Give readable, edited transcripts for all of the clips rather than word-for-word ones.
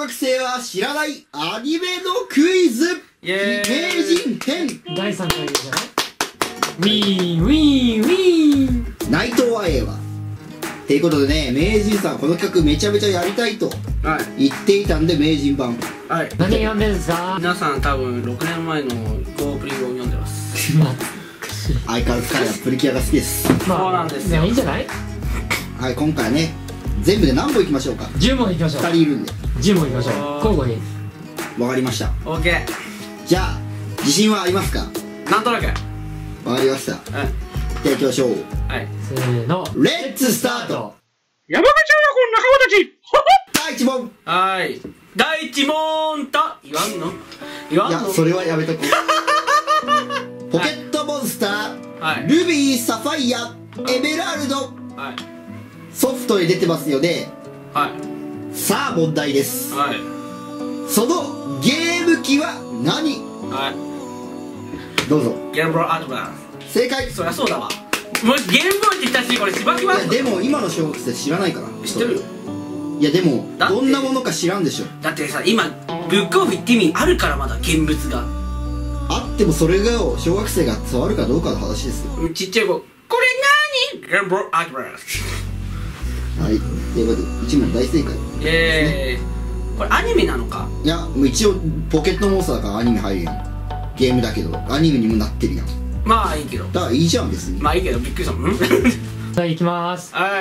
学生は知らないアニメのクイズ名人編第3回じゃない？ウィーンウィーンウィーン。 内藤愛英はっていうことでね、名人さんこの企画めちゃめちゃやりたいと言っていたんで、名人版。 はい。 何読んでるんですか？ 皆さん多分6年前のゴープリを読んでます。 相変わらず彼はプリキュアが好きです。 そうなんですよ。 いいんじゃない？ はい、今回ね全部で何本いきましょうか。 10問いきましょう。 2人いるんで 10問いきましょう。交互に。 わかりました。 オーケー。 じゃあ自信はありますか？ なんとなく。 わかりました。じゃあ行きましょう。 はい。 せーの、 レッツスタート。 山口親子の仲間たち。 第1問。 はい。第1問と言わんの？言わんの？ いや、それはやめとこう。ポケットモンスター、 はい、 ルビー、サファイア、エメラルド、 はい、 ソフトに出てますよね。 はい。 さあ問題です。 はい。 そのゲーム機は何？ はい。 どうぞ。 ゲームボーイアドバンス。 正解。 そりゃそうだわ。もしゲームボーイって言ったし、これしばきます。 いやでも今の小学生知らないから。 知ってるよ。 いやでもどんなものか知らんでしょ。 だってさ、今ブックオフ行ってみあるから、まだ現物があってもそれが小学生が触るかどうかの話ですよ。 ちっちゃい子、これ何？ゲームボーイアドバンス。 はい、ということで1問大正解。 これアニメなのか？ いやもう一応ポケットモンスターだからアニメ入るやん。ゲームだけどアニメにもなってるやん。 まあいいけど。 だからいいじゃん別に。 まあいいけど、びっくりしたもん。 さあ行きます。 はい。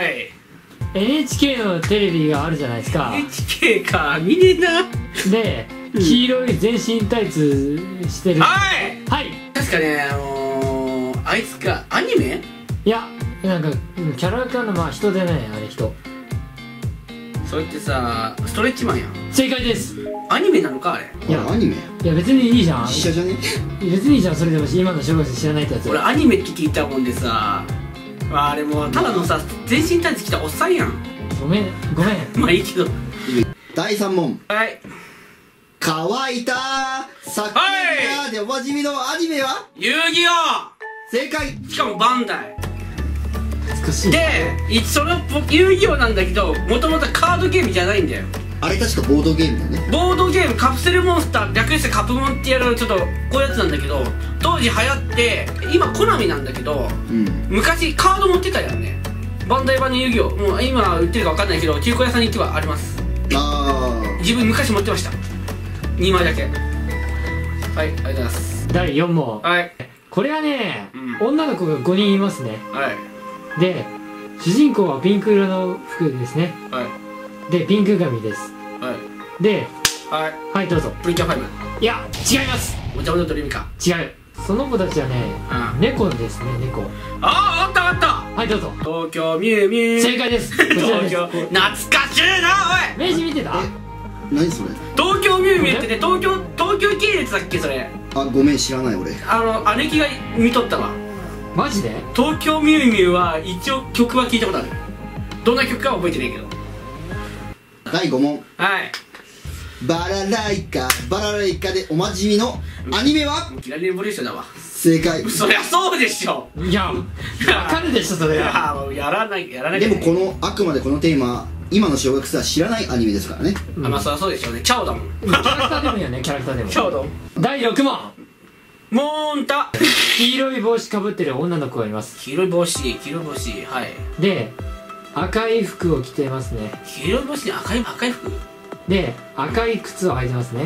NHK のテレビがあるじゃないですか。 NHK か、見ねえな。 で、黄色い全身タイツしてる。 はいはい。 確かね、あいつか、アニメ？ いや、なんかキャラクターの人でね、あれ人。 それってさ、ストレッチマンやん。 正解です。 アニメなのかあれ？ いやアニメいや別にいいじゃん。 実写じゃね？ 別にいいじゃん。それでも今の小学生知らないってやつ。 俺アニメって聞いたもんでさ、あれもうただのさ、全身タイツ着たおっさんやん。 ごめんごめん。 まあいいけど。 第3問。 はい。 乾いたさっきでおなじみのアニメは遊戯王。 正解。 しかもバンダイ美しい。 で、その遊戯王なんだけど、もともとカードゲームじゃないんだよ。 あれ確かボードゲームだよね。 ボードゲーム、カプセルモンスター、略してカプモンってやる、ちょっとこういうやつなんだけど、当時流行って、今コナミなんだけど、昔カード持ってたよね。バンダイ版の遊戯王、もう今売ってるか分かんないけど、中古屋さんに行けばあります。自分昔持ってました。2枚だけ。はい、ありがとうございます。 第4問。 はい。 これはね、女の子が5人いますね。 はい。 で、主人公はピンク色の服ですね。 はい。 で、ピンク髪です。 はい。 で、 はい、 どうぞ。 プリキュア5。 いや、違います。 お茶ものとりみか。 違う。その子たちはね、猫ですね、猫。 あったあった。 はい、どうぞ。 東京ミュウミュウ。 正解です。 東京、懐かしいな、 おい。明治見てた？ 何それ？ 東京ミュウミュウってね、東京系列だっけそれ。 あ、ごめん知らない俺。 姉貴が見とったわ。 マジで？東京ミュウミュウは一応曲は聞いたことある。どんな曲かは覚えてないけど。 第5問。 はい。 バラライカでおなじみのアニメは？ キラリレボリューションだわ。 正解。 そりゃそうでしょ。 いや、わかるでしょそれ。 やらない。 でもあくまでこのテーマ今の小学生は知らないアニメですからね。 まあそりゃそうでしょうね。チャオだもん。 キャラクターでもいいよね、キャラクターでも。 チャオだもん。 第6問。 モンタ。 黄色い帽子かぶってる女の子がいます。 黄色い帽子、はい。 で、赤い服を着てますね。 黄色い帽子に赤い服で、赤い靴を履いてますね。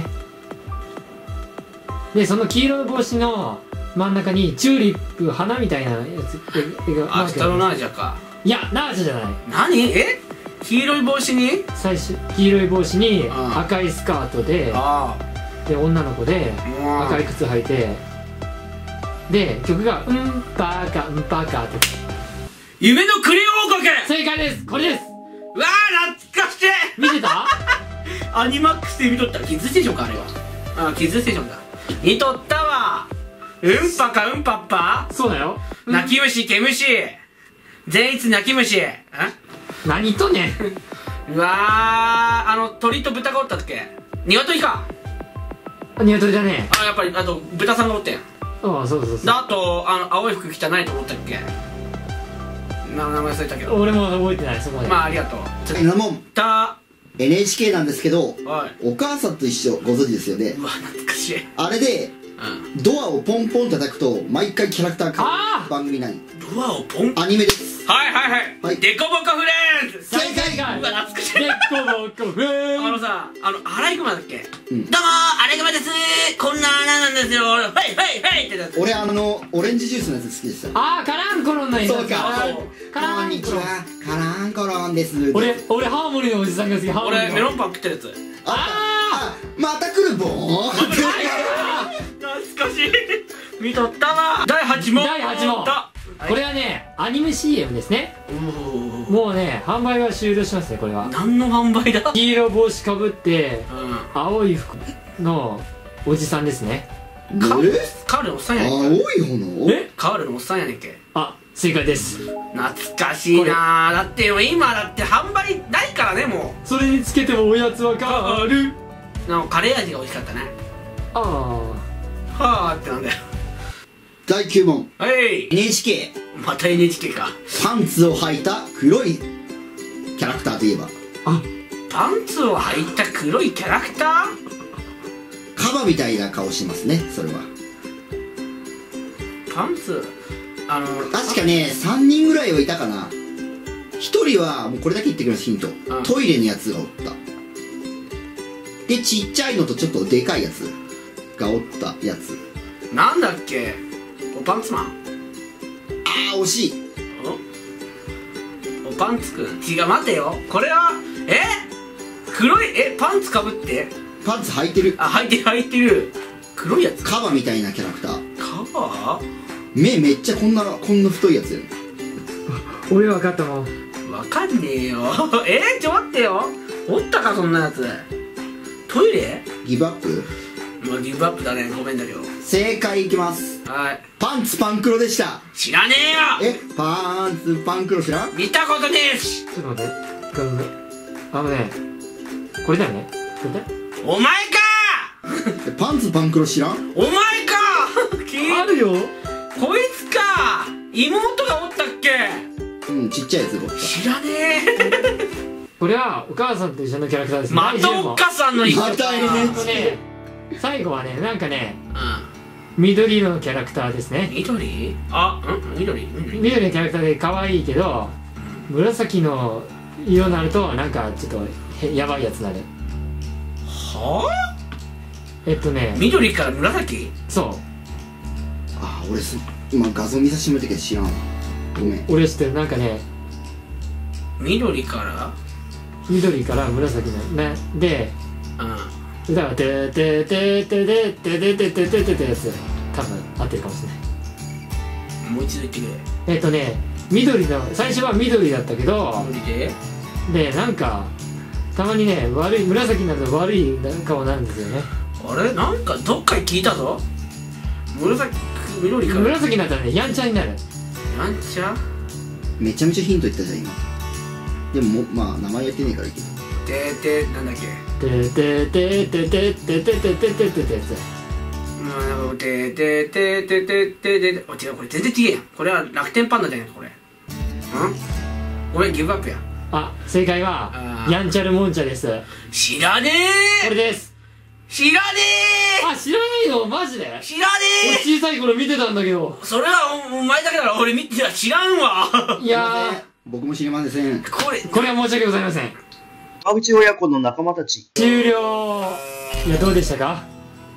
で、その黄色い帽子の真ん中にチューリップ、花みたいなやつアスタロナージャか。 いや、ナージャじゃない。 何？黄色い帽子に？ 黄色い帽子に赤いスカートで、女の子で赤い靴履いて、で、曲がうんぱーかうんぱーかって。 夢のクレヨン王国。 正解です。これです。 うわー、懐かしい。 見てた？ アニマックスで見とった。キッズステーションかあれは。キッズステーションだ。見とったわ。うんぱかうんぱっぱ。 そうだよ。 泣き虫毛虫善逸泣き虫。 何とね。 うわー、鳥と豚がおったっけ？鶏か。 鶏だね。 やっぱりあと豚さんがおってん。 ああ、そうそうそう。 あと青い服着たないと思ったっけ？名前忘れたけど。 俺も覚えてない。そこまで。 まあありがとう。 第7問。 NHK なんですけど、 はい、 お母さんと一緒ご存知ですよね。 うわ懐かしい。 あれで、ドアをポンポン叩くと毎回キャラクター変わる番組。何？ ドアをポン。 アニメです。 はいはいはい。デコボコフレンズ。 正解。 うわ懐かしい。 デコボコフレンズ。 さ、アライグマだっけ？どうもアライグマです。こんな穴なんですよ。はいはいはいってやつ。 俺オレンジジュースのやつ好きでした。 ああ、カランコロンのやつ。そうか。 こんにちは、カランコロンです。 俺ハーモニーのおじさんが好き。 俺メロンパン食ってるやつ。 ああ、また来るボーン。 懐かしい。見とったわ。第8問。これはね、アニメ CM ですね。もうね、販売は終了しますね、これは。 何の販売だ？ 黄色帽子かぶって、青い服のおじさんですね。 カールのおっさんやねん。 青い方の？ カールのおっさんやねんけ。 あ、正解です。 懐かしいな。だって今だって販売ないからね、もう。それにつけてもおやつはカール。 カレー味が美味しかったね。 ああ。 はあってなんだよ。 第9問。 はい。 NHK。 また NHK か。 パンツを履いた黒いキャラクターといえば。 あ、 パンツを履いた黒いキャラクター？ カバみたいな顔しますね、それは。 パンツ確かね、3人ぐらいはいたかな。1人はもうこれだけ言ってくれます、ヒント。トイレのやつがおった。で、ちっちゃいのとちょっとでかいやつがおったやつ。 なんだっけ？おパンツマン？ あー、惜しい。 おパンツくん？違う、待てよ。これは黒いパンツかぶってパンツ履いてる。 あ、履いてる黒いやつ。 カバみたいなキャラクター。 カバ？ 目めっちゃこんな太いやつやね。 俺分かったもん。 分かんねえよ。ちょ待ってよ。おったかそんなやつ。トイレ？ ギブアップ？ ギブアップだね、ごめんだけど。 正解いきます。 はい。 パンツパンクロでした。 知らねえよ。 パンツパンクロ知らん？ 見たことねえし。 ちょっと待って、これだよね。これだよ。 お前かパンツパンクロ知らん？ お前かあるよ。 こいつか。妹がおったっけ？ うん、ちっちゃいやつがおった。 知らねえ。 これはお母さんと一緒のキャラクターですね。 またお母さんの一緒か。 またいるね。 最後はね、なんかね、緑色のキャラクターですね。 緑？緑のキャラクターで可愛いけど、紫の色になるとなんかちょっとやばいやつになる。 はあ？緑から紫？ そう。 あ、俺今画像見させてもらったけど知らんわ。ごめん。 俺知ってる。なんかね、 緑から紫になるね。で、だからててててててててててててやつ多分合ってるかもしれない。 もう一度言ってくれ。 緑の最初は緑だったけど、でなんかたまにね、紫になると悪い顔になるんですよね。 あれ、なんかどっかで聞いたぞ。緑から紫になったらね、やんちゃになる。 やんちゃ？ めちゃめちゃヒント言ったじゃん今。でもまあ名前やってねえからいいけど。 なんだっけ？ ててててててててててててやつ。 違う、これ全然違えやん。これは楽天パンダじゃないか、これ。ごめん、ギブアップや。 あ、正解はやんちゃるもんちゃです。 知らねえ。 これです。 知らねえ。あ、知らないの？マジで知らねえ。 俺小さい頃見てたんだけど。 それはお前だけだろ。俺見てた。知らんわ。 いや僕も知りません。 これは申し訳ございません。 川口親子の仲間たち終了。いや、どうでしたか？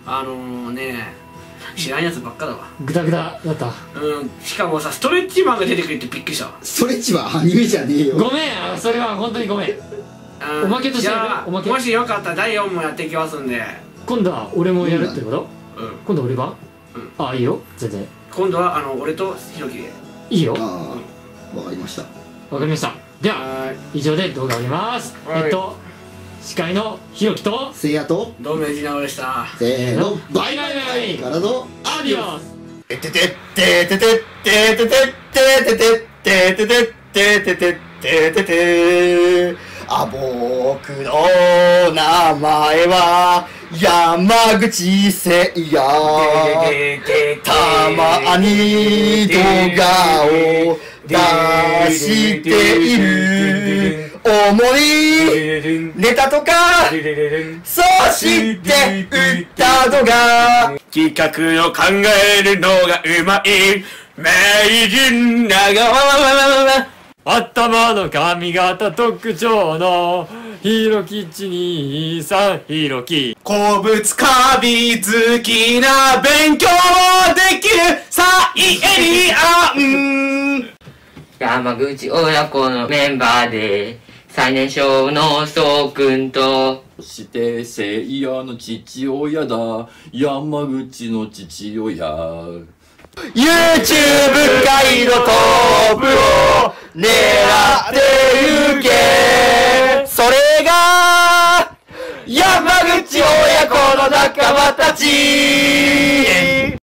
知らんやつばっかだわ。 グダグダだった。 しかもさ、ストレッチマンが出てくるってびっくりした。 ストレッチはアニメじゃねえよ。 ごめん、それは本当にごめん。おまけとしてやる？おまけ。 もしよかったら第4問やっていきますんで。 今度は俺もやるってこと？今度俺番？あ、いいよ、全然。 今度は俺とひろきで。 いいよ。 わかりました。 わかりました。では以上で動画を終わります。司会のひろきとせいやとどうもじなおでした。 せーの、 バイバイバイ。 からのアディオス。 てててててててててててててててて。あ、僕の名前は山口せいや。たまに動画を出している。 主にネタとかそして歌とか企画を考えるのがうまい名人長わ頭の髪型特徴のひろき123ひろき鉱物カビ好きな勉強できるサイエリアン山口親子のメンバーで最年少のそうくんとそしてせいやの父親だ山口の父親 YouTube 界のトップを狙ってゆけそれが山口親子の仲間たち